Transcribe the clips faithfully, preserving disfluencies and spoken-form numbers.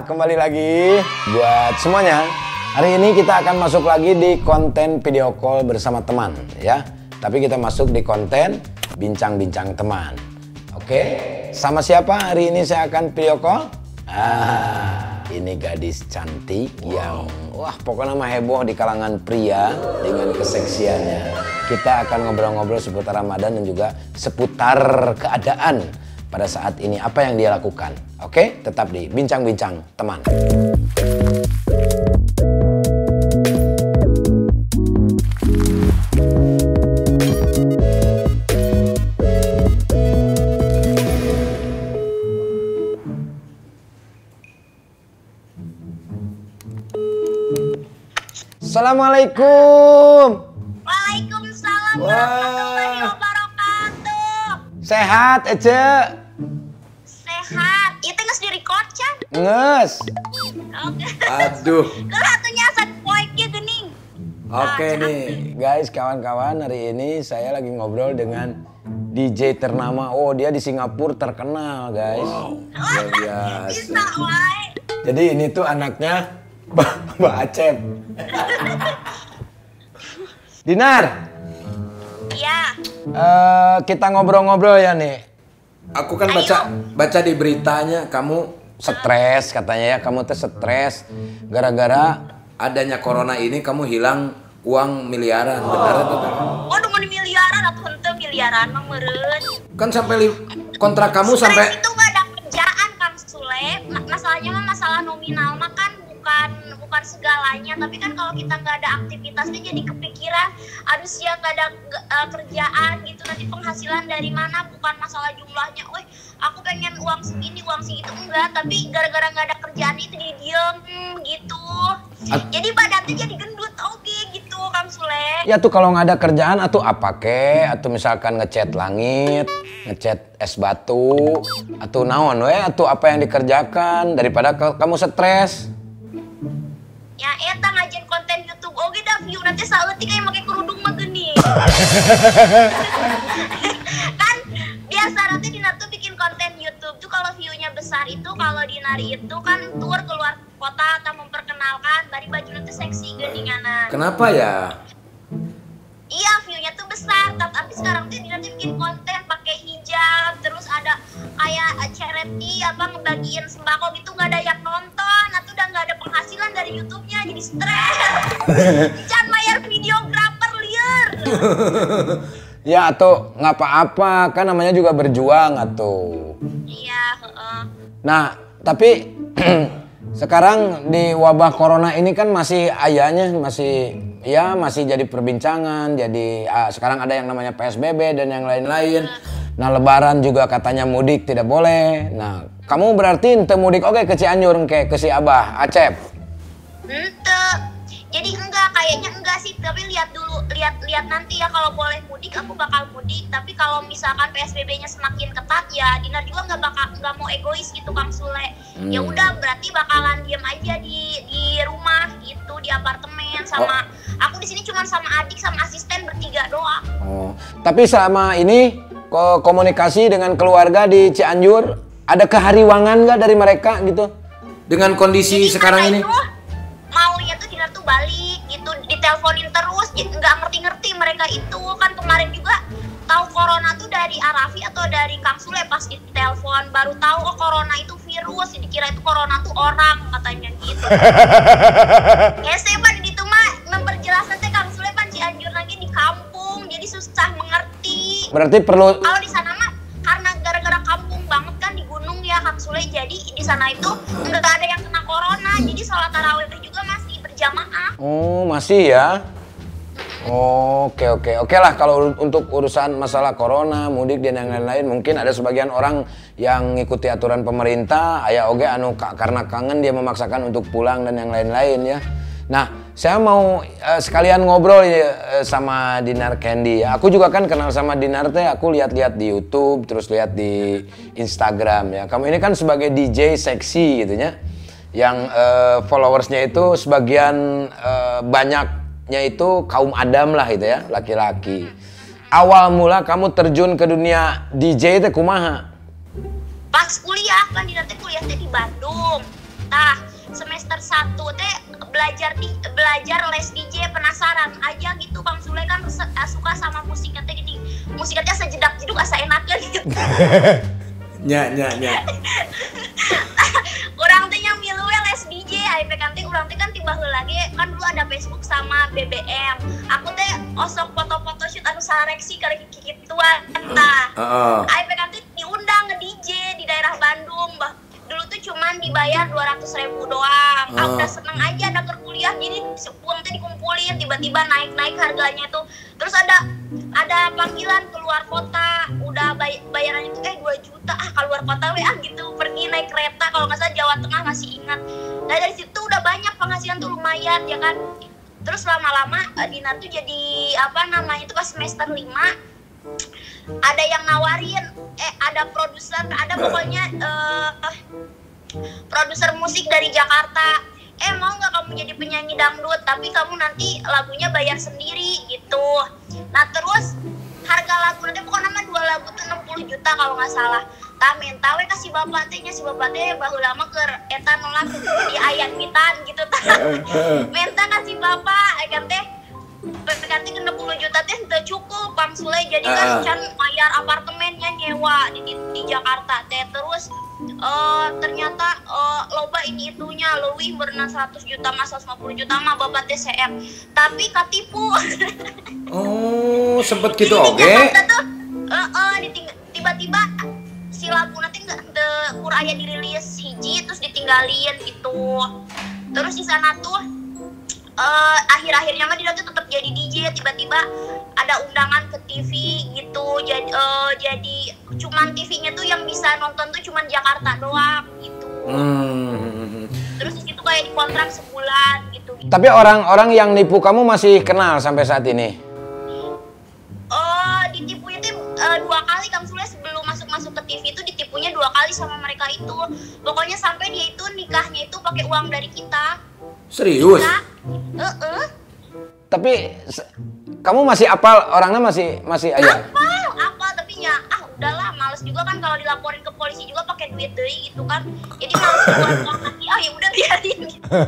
kembali lagi buat semuanya. Hari ini kita akan masuk lagi di konten video call bersama teman ya. Tapi kita masuk di konten bincang-bincang teman. Oke, sama siapa hari ini saya akan video call? Ah, ini gadis cantik yang wah pokoknya mah heboh di kalangan pria dengan keseksiannya. Kita akan ngobrol-ngobrol seputar Ramadan dan juga seputar keadaan pada saat ini, apa yang dia lakukan. Oke, tetap di bincang-bincang teman. Assalamualaikum. Waalaikumsalam warahmatullahi wabarakatuh. Sehat, Ece? Sehat. Itu nges di record, Chan? Nges. Oke. Aduh. Kelihatunya set poinnya gening. Oke Nah, nih. Guys, kawan-kawan, hari ini saya lagi ngobrol dengan D J ternama. Oh, dia di Singapura terkenal, guys. Wow, luar biasa. Bisa, wae. Jadi ini tuh anaknya Mbak Acep. Dinar. Iya. Eh, kita ngobrol-ngobrol ya nih. Aku kan baca baca di beritanya kamu Stres katanya ya, kamu tuh stres gara-gara adanya corona ini kamu hilang uang miliaran. Benar atau tidak? Oh, mau miliaran atau henteu miliaran mah meureun. Kan sampai li- kontrak kamu Stres sampai itu gak ada kerjaan, Kang Sule. Ma- Masalahnya mah masalah nominal mah kan bukan bukan segalanya, tapi kan kalau kita nggak ada aktivitasnya jadi kepikiran, aduh sih nggak ada uh, kerjaan gitu, nanti penghasilan dari mana, bukan masalah jumlahnya, weh aku pengen uang segini uang segitu, enggak, tapi gara-gara nggak ada kerjaan itu jadi diem gitu, jadi badannya jadi gendut, oke gitu Kang Sule. ya tuh kalau nggak ada kerjaan atau apa ke, atau misalkan ngecat langit, ngecat es batu, atau naon we, atau apa yang dikerjakan daripada ke- kamu stres. Ya eta ngajin konten YouTube oke dah view nanti saeutik kayak make kerudung mah geuning. Kan biasa nanti Dinar tuh bikin konten YouTube tuh kalau view-nya besar itu kalau Dinar itu kan tour keluar kota atau memperkenalkan bari baju nanti seksi geuninganan. kenapa ya? Iya view-nya tuh besar, tapi sekarang tuh Dinar tuh bikin konten pakai hijab, terus ada kayak charity apa ngebagiin sembako gitu nggak ada yang nonton, atau udah nggak ada penghasilan dari YouTube-nya jadi stres. Jangan bayar videografer liar. Ya atau nggak apa-apa, kan namanya juga berjuang atau. Iya. Uh, Nah tapi sekarang di wabah corona ini kan masih ayahnya masih ya masih jadi perbincangan, jadi ah, sekarang ada yang namanya P S B B dan yang lain-lain. Nah lebaran juga katanya mudik tidak boleh. Nah kamu berarti ente mudik oke ke Cianjur ke ke si Abah Acep. ente. Jadi enggak, kayaknya enggak sih, tapi lihat dulu, lihat-lihat nanti ya, kalau boleh mudik aku bakal mudik, tapi kalau misalkan P S B B-nya semakin ketat ya Dinar juga nggak bakal nggak mau egois gitu Kang Sule. Hmm. Ya udah berarti bakalan diem aja di di rumah gitu, di apartemen sama aku di sini cuma sama adik sama asisten bertiga doang. Oh, tapi selama ini ko- komunikasi dengan keluarga di Cianjur ada kehariwangan nggak dari mereka gitu? Dengan kondisi Jadi sekarang karena ini? itu, maunya tuh Dinar tuh balik gitu, diteleponin terus, jadi nggak ngerti-ngerti mereka itu. Kan kemarin juga tahu corona tuh dari Arafi atau dari Kang Sule pas ditelepon, baru tahu oh corona itu virus, dikira itu corona tuh orang katanya gitu. Hese pan gitu mah memperjelas nanti Kang Sule pan Cianjur lagi di kampung, jadi susah mengerti. Berarti perlu Kalau di sana mah karena gara-gara kampung banget kan di gunung ya Kang Sule, jadi di sana itu nggak ada yang kena corona, jadi sholat tarawih juga masih berjamaah. oh masih ya. Oke oke oke lah kalau untuk urusan masalah corona, mudik dan yang lain-lain mungkin ada sebagian orang yang ngikuti aturan pemerintah, aya oge anu ka- karena kangen dia memaksakan untuk pulang dan yang lain-lain ya. Nah, saya mau eh, sekalian ngobrol ya, eh, sama Dinar Candy. Ya, aku juga kan kenal sama Dinar teh, aku lihat-lihat di YouTube, terus lihat di Instagram ya. Kamu ini kan sebagai D J seksi gitu ya. Yang eh, followersnya itu sebagian eh, banyaknya itu kaum Adam lah gitu ya, laki-laki. Awal mula kamu terjun ke dunia D J teh kumaha? Pas kuliah kan Dinar teh kuliahnya di Bandung. Tah, semester satu teh belajar di belajar les D J, penasaran aja gitu Kang Sule kan suka sama musiknya teh gini. Musiknya teh sejedak jeduk asa enakeun gitu. Nya nya nya. Urang teh nya milu we les D J, aya kan teh urang teh kan tiba heula ge kan dulu ada Facebook sama B B M. Aku teh osok foto-foto shoot anu sareksi karek kikituan tah. Heeh. Aya kan teh diundang nge-D J di daerah Bandung, bah. Dulu tuh cuman dibayar dua ratus ribu doang. Oh. Aku udah seneng aja ada kuliah, jadi uang tuh dikumpulin, tiba-tiba naik-naik harganya tuh. Terus ada ada panggilan keluar kota, udah bay bayarannya tuh eh dua juta, ah keluar kota we ah gitu, pergi naik kereta kalau nggak salah Jawa Tengah masih ingat. Nah dari situ udah banyak penghasilan tuh lumayan ya kan. Terus lama-lama Dinar tuh jadi apa namanya tuh pas semester lima ada yang nawarin, eh ada produser, ada pokoknya uh, produser musik dari Jakarta. Eh mau nggak kamu jadi penyanyi dangdut, tapi kamu nanti lagunya bayar sendiri gitu. Nah terus harga lagu nanti pokoknya nama dua lagu tuh enam puluh juta kalau nggak salah. Tah minta we kasih bapak tehnya, si bapak teh bahu lama ke eta nolak di ayat mitan gitu tah. Minta kasih bapak, kan teh berarti enam puluh juta teh udah cukup Kang Sule, jadi kan can bayar apartemennya nyewa di, di, di Jakarta teh. Terus uh, ternyata uh, loba ini itunya leuwih berenang seratus juta mas seratus lima puluh juta mah babat T C M, tapi katipu. Oh sempet gitu oke. Okay. Uh, uh, tiba-tiba si lagu nanti nggak de kuraya dirilis hiji terus ditinggalin gitu. Terus di sana tuh Uh, akhir-akhirnya mah dia tuh tetap jadi D J, tiba-tiba ada undangan ke T V gitu, jadi uh, jadi cuman T V-nya tuh yang bisa nonton tuh cuman Jakarta doang gitu. Hmm. Terus di situ kayak dikontrak sebulan gitu. Tapi orang-orang yang nipu kamu masih kenal sampai saat ini? Oh, ditipunya tuh uh, dua kali Kang Sule, sebelum masuk-masuk ke T V itu ditipunya dua kali sama mereka itu. Pokoknya sampai dia itu nikahnya itu pakai uang dari kita. Serius? Uh-uh. Tapi kamu masih apal orangnya masih masih aja? Apal, apal tapi ya ah udahlah, males juga kan kalau dilaporin ke polisi juga pakai duit deui gitu kan. Jadi males keluar uang lagi. Ah ya udah biarin.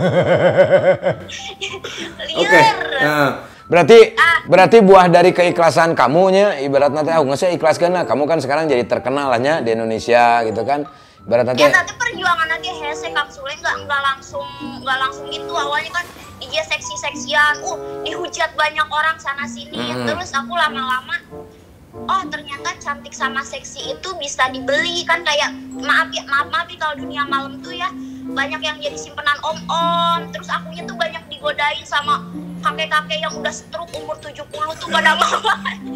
Liar. Oke. Nah. Berarti ah. berarti buah dari keikhlasan kamunya, ibaratnya teh aku nggak ikhlaskeun lah. Kamu kan sekarang jadi terkenal lah nya di Indonesia gitu kan. Ibaratnya ya tapi perjuangan nanti hese Kang Sule nggak nggak langsung nggak langsung gitu. Awalnya kan D J seksi-seksian, uh dihujat banyak orang sana sini. Mm-hmm. Terus aku lama-lama, oh ternyata cantik sama seksi itu bisa dibeli kan, kayak maaf ya maaf maaf ya kalau dunia malam tuh ya banyak yang jadi simpenan om-om. Terus akunya tuh banyak digodain sama kakek-kakek yang udah stroke umur tujuh puluh tuh pada mama.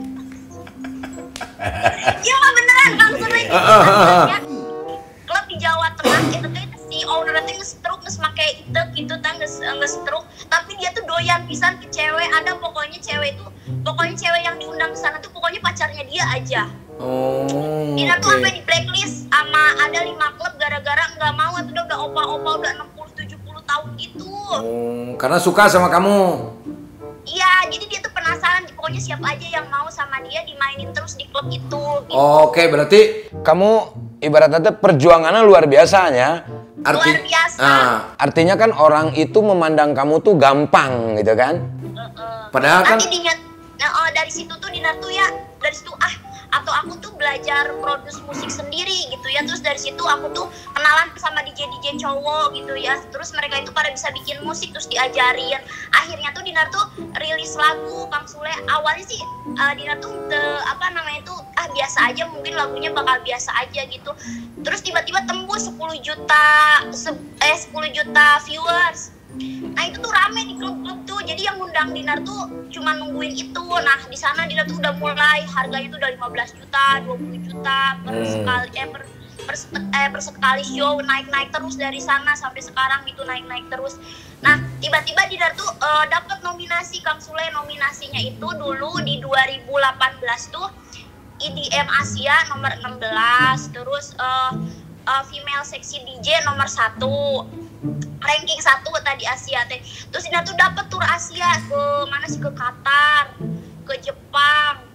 Iya mah beneran Kang Sule. Klub di Jawa Tengah itu tuh si owner itu nge-stroke nges make itu gitu tang nge-stroke, tapi dia tuh doyan pisan ke cewek. Ada pokoknya cewek itu, pokoknya cewek yang diundang ke sana tuh pokoknya pacarnya dia aja. Oh. Dia okay. tuh sampai di blacklist sama ada lima klub gara-gara nggak mau, atau udah opa-opa udah enam puluh tujuh puluh tahun gitu. Oh, karena suka sama kamu. Iya, jadi dia tuh penasaran, pokoknya siapa aja yang mau sama dia dimainin terus di klub itu. Gitu. Oke, okay, berarti kamu ibaratnya perjuangannya luar biasanya. Arti, luar biasa. Ah, artinya kan orang itu memandang kamu tuh gampang gitu kan? Uh, uh. Padahal kan. Nanti Dinar, nah, oh, dari situ tuh Dinar tuh ya, dari situ ah, atau aku tuh belajar produce musik sendiri gitu ya. Terus dari situ aku tuh kenalan sama D J D J cowok gitu ya. Terus mereka itu pada bisa bikin musik terus diajarin. Akhirnya tuh Dinar tuh rilis lagu Kang Sule. Awalnya sih uh, Dinar tuh te, apa namanya tuh ah biasa aja, mungkin lagunya bakal biasa aja gitu. Terus tiba-tiba tembus sepuluh juta se, eh sepuluh juta viewers. Nah itu tuh rame di klub-klub tuh. Jadi yang ngundang Dinar tuh cuma nungguin itu. Nah di sana Dinar tuh udah mulai harganya tuh udah lima belas juta, dua puluh juta per hmm. sekali eh per per, eh, per sekali show, naik-naik terus dari sana sampai sekarang gitu, naik-naik terus. Nah tiba-tiba Dinar tuh uh, dapat nominasi Kang Sule. Nominasinya itu dulu di dua ribu delapan belas tuh E D M Asia nomor enam belas, terus uh, uh, female sexy D J nomor satu, ranking satu tadi Asia teh. Terus Dinar tuh dapat tur Asia ke mana sih, ke Qatar, ke Jepang, ke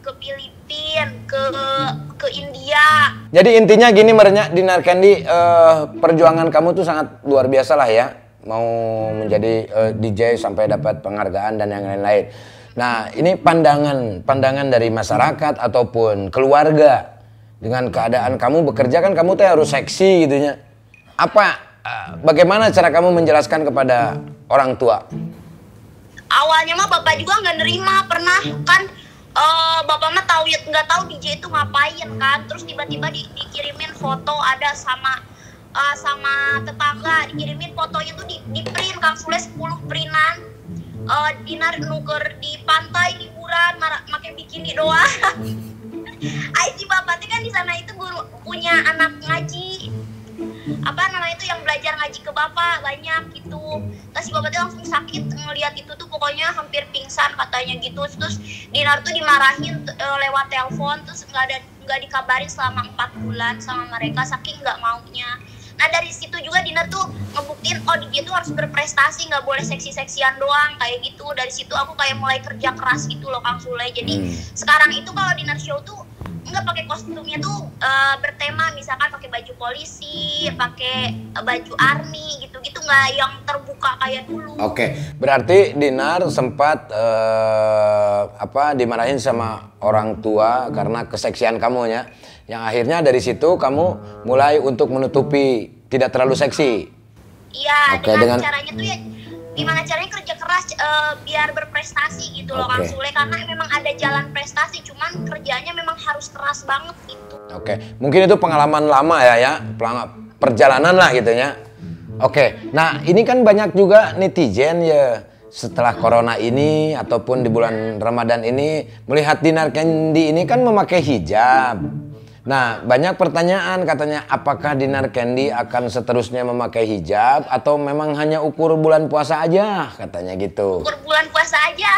ke Filipina, ke ke India. Jadi intinya gini merenya Dinar Candy, uh, perjuangan kamu tuh sangat luar biasa lah ya, mau menjadi uh, D J sampai dapat penghargaan dan yang lain-lain. Nah ini pandangan pandangan dari masyarakat ataupun keluarga dengan keadaan kamu bekerja kan kamu tuh harus seksi gitunya. Apa uh, bagaimana cara kamu menjelaskan kepada orang tua? Awalnya mah bapak juga nggak nerima, pernah kan uh, bapak mah tahu nggak tahu D J itu ngapain kan, terus tiba-tiba di, dikirimin foto ada sama uh, sama tetangga, dikirimin fotonya tuh di, di print Kang Sule sepuluh printan, uh, Dinar nuker di pantai liburan pakai bikini doang. Ai si bapak tuh kan di sana itu guru punya anak ngaji, apa namanya itu yang belajar ngaji ke bapak banyak gitu. Terus si bapak tuh langsung sakit ngelihat itu tuh, pokoknya hampir pingsan katanya gitu. Terus Dinar tuh dimarahin uh, lewat telepon, terus nggak ada nggak dikabarin selama empat bulan sama mereka saking nggak maunya. Nah dari situ juga Dinar tuh ngebuktiin oh D J tuh harus berprestasi, nggak boleh seksi-seksian doang kayak gitu. Dari situ aku kayak mulai kerja keras gitu loh Kang Sule. Jadi hmm. sekarang itu kalau Dinar show tuh nggak pakai kostumnya tuh uh, bertema, misalkan pakai baju polisi, pakai uh, baju army gitu-gitu, nggak yang terbuka kayak dulu. Oke, okay. Berarti Dinar sempat uh, apa dimarahin sama orang tua karena keseksian kamu ya, yang akhirnya dari situ kamu mulai untuk menutupi tidak terlalu seksi. Iya, okay, dengan, dengan caranya tuh ya gimana caranya kerja keras uh, biar berprestasi gitu loh okay. Kang Sule, karena memang ada jalan prestasi, cuman kerjanya memang harus keras banget gitu. Oke, okay. Mungkin itu pengalaman lama ya ya, perjalanan lah gitu ya. Oke, okay. Nah ini kan banyak juga netizen ya setelah corona ini ataupun di bulan Ramadan ini melihat Dinar Candy ini kan memakai hijab. Nah, banyak pertanyaan katanya apakah Dinar Candy akan seterusnya memakai hijab atau memang hanya ukur bulan puasa aja katanya gitu. Ukur bulan puasa aja.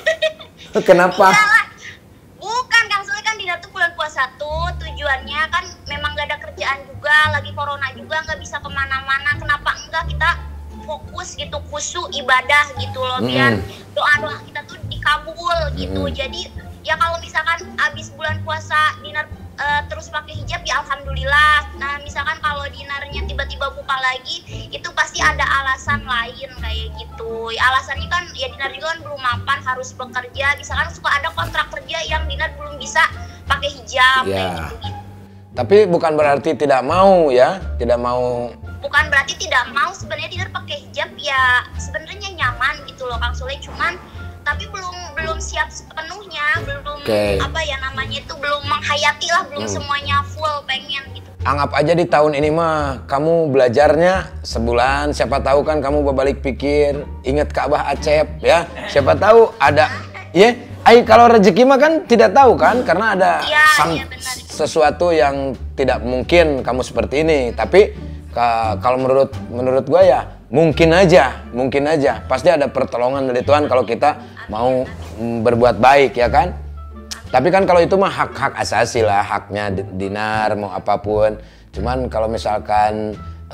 Kenapa? Iyalah. Bukan Kang Sule, kan Dinar tuh bulan puasa tuh tujuannya kan memang gak ada kerjaan juga, lagi corona juga nggak bisa kemana-mana. Kenapa enggak kita fokus gitu, khusyuk ibadah gitu loh, biar mm. doa-doa kita tuh dikabul gitu. Mm. Jadi ya kalau misalkan abis bulan puasa Dinar Uh, terus pakai hijab ya alhamdulillah. Nah misalkan kalau Dinarnya tiba-tiba buka lagi, itu pasti ada alasan lain kayak gitu. Ya, alasannya kan ya Dinar juga kan belum mapan, harus bekerja. Misalkan suka ada kontrak kerja yang Dinar belum bisa pakai hijab ya. Kayak gitu, gitu. Tapi bukan berarti tidak mau ya, tidak mau. Bukan berarti tidak mau, sebenarnya Dinar pakai hijab ya sebenarnya nyaman gitu loh Kang Sule, cuman tapi belum belum siap sepenuhnya, belum okay. apa ya namanya itu belum menghayati lah, belum hmm. semuanya full pengen gitu. Anggap aja di tahun ini mah kamu belajarnya sebulan, siapa tahu kan kamu berbalik pikir, ingat Ka'bah Acep ya, siapa tahu ada ya. Ay, kalau rezeki mah kan tidak tahu kan, karena ada ya, sam- ya, benar. sesuatu yang tidak mungkin kamu seperti ini. Tapi ka- kalau menurut menurut gua ya mungkin aja, mungkin aja. Pasti ada pertolongan dari Tuhan kalau kita mau berbuat baik ya kan. Tapi kan kalau itu mah hak-hak asasi lah, haknya Dinar mau apapun. Cuman kalau misalkan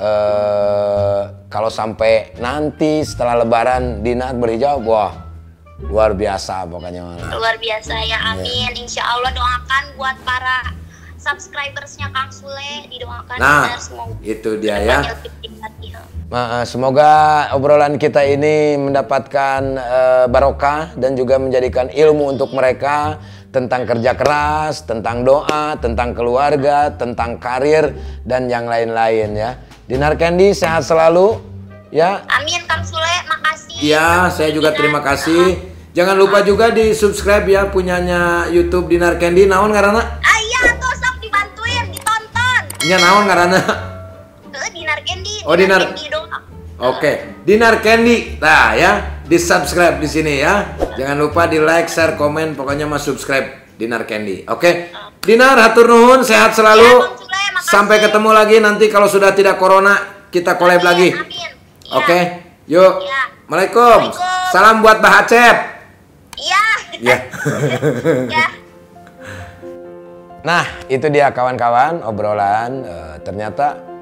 eh, kalau sampai nanti setelah Lebaran Dinar berhijab, wah luar biasa pokoknya. Luar biasa ya, amin. Yeah. Insya Allah doakan buat para subscribersnya Kang Sule, didoakan. Nah, itu dia ya. Nah, semoga obrolan kita ini mendapatkan uh, barokah dan juga menjadikan ilmu untuk mereka tentang kerja keras, tentang doa, tentang keluarga, tentang karir dan yang lain-lain ya. Dinar Candy sehat selalu ya. Amin Kang Sule, makasih. Iya, saya juga terima kasih. Jangan lupa juga di subscribe ya punyanya YouTube Dinar Candy. Naon ngaranna? Ah iya tuh sok dibantuin, ditonton. Nya naon ngaranna? Dinar Candy. Oh, Dinar. Candy doang. Oke, Dinar Candy. Nah, ya, di-subscribe di sini ya. Jangan lupa di-like, share, komen, pokoknya mah subscribe Dinar Candy. Oke. Dinar, hatur nuhun, sehat selalu. Ya, Bang Sule, makasih. Sampai ketemu lagi nanti kalau sudah tidak corona, kita collab Amin, lagi. amin. Ya. Oke. Yuk. Ya. Waalaikumsalam. Waalaikum. Salam buat Bah Acep. Iya. Ya. Ya. Nah, itu dia kawan-kawan obrolan. Uh, ternyata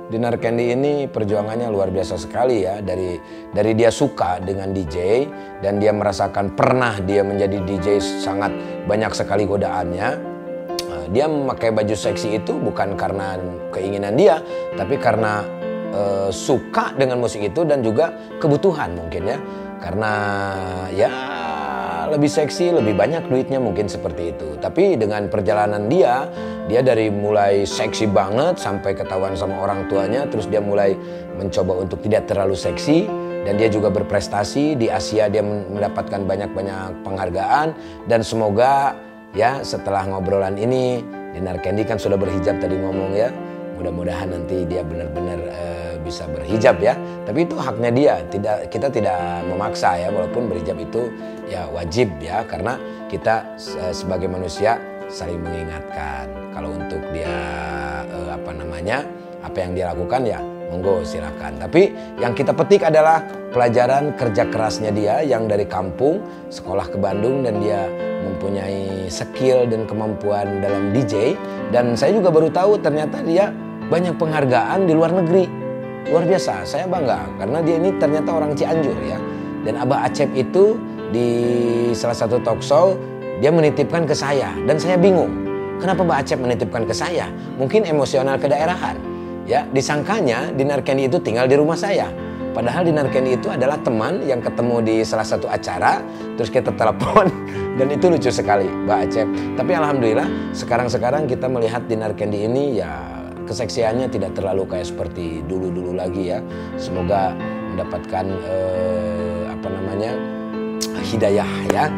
Dinar Candy ini perjuangannya luar biasa sekali ya. Dari dari dia suka dengan D J dan dia merasakan pernah dia menjadi D J sangat banyak sekali godaannya. Nah, dia memakai baju seksi itu bukan karena keinginan dia, tapi karena uh, suka dengan musik itu dan juga kebutuhan mungkin ya. Karena ya lebih seksi, lebih banyak duitnya mungkin seperti itu. Tapi dengan perjalanan dia, dia dari mulai seksi banget sampai ketahuan sama orang tuanya, terus dia mulai mencoba untuk tidak terlalu seksi dan dia juga berprestasi di Asia. Dia mendapatkan banyak-banyak penghargaan dan semoga ya setelah ngobrolan ini Dinar Candy kan sudah berhijab tadi ngomong ya. Mudah-mudahan nanti dia benar-benar uh, bisa berhijab ya. Tapi itu haknya dia. Tidak, kita tidak memaksa ya. Walaupun berhijab itu ya wajib ya. Karena kita uh, sebagai manusia saling mengingatkan. Kalau untuk dia uh, apa namanya, apa yang dia lakukan ya monggo silakan. Tapi yang kita petik adalah pelajaran kerja kerasnya dia yang dari kampung sekolah ke Bandung dan dia mempunyai skill dan kemampuan dalam D J. Dan saya juga baru tahu ternyata dia banyak penghargaan di luar negeri. Luar biasa, saya bangga karena dia ini ternyata orang Cianjur ya. Dan Abah Acep itu di salah satu talk show dia menitipkan ke saya dan saya bingung. Kenapa Abah Acep menitipkan ke saya? Mungkin emosional kedaerahan. Ya, disangkanya Dinar Candy itu tinggal di rumah saya. Padahal Dinar Candy itu adalah teman yang ketemu di salah satu acara, terus kita telepon dan itu lucu sekali, Mbak Acep. Tapi alhamdulillah sekarang-sekarang kita melihat Dinar Candy ini ya keseksiannya tidak terlalu kayak seperti dulu-dulu lagi ya. Semoga mendapatkan eh, apa namanya hidayah ya.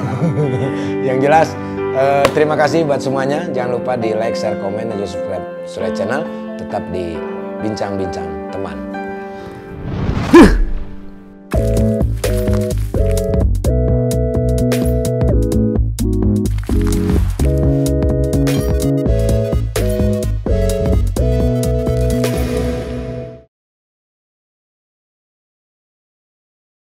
Yang jelas eh, terima kasih buat semuanya. Jangan lupa di like, share, komen, dan juga subscribe Sule Channel. Tetap di Bincang-Bincang Teman.